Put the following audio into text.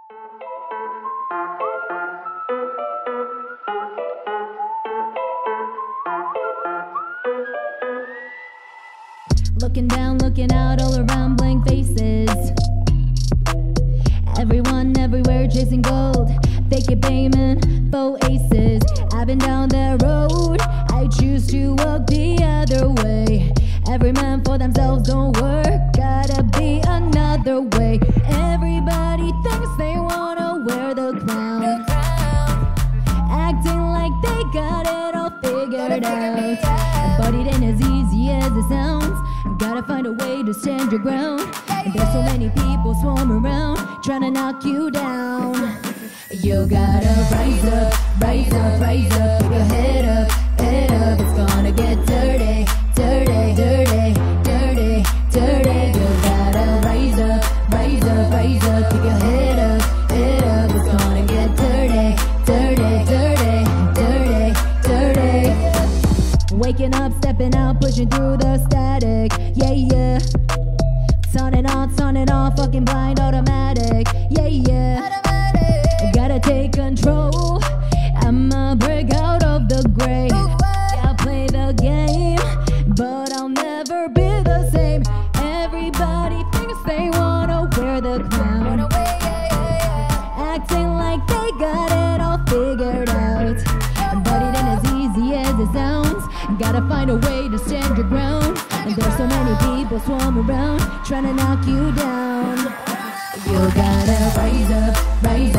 Looking down, looking out, all around, blank faces. Everyone, everywhere, chasing gold. Fake it payment, faux aces. I've been down that road, I choose to walk the other way. Every man for themselves, don't work, gotta be another way. Everybody thinks they wanna wear the crown, acting like they got it all figured out. But it ain't as easy as it sounds. Gotta find a way to stand your ground. And there's so many people swarm around, trying to knock you down. You gotta rise up, rise up, rise up. Keep your head up, head up. It's gonna get dirty, dirty, dirty, dirty, dirty. You gotta rise up, rise up, rise up. Keep your head up, head up. It's gonna get dirty, dirty, dirty, dirty, dirty. Waking up, stepping out, pushing through the static. Yeah, yeah. Turn it on, fucking blind automatic. Yeah, yeah. Gotta take control. I'ma break out of the grave. I'll play the game, but I'll never be the same. Everybody thinks they wanna wear the crown, acting like they got it all figured out. But it ain't as easy as it sounds. Gotta find a way to stand your ground. And there's so many people swarm around, trying to knock you down. You gotta rise up, rise up.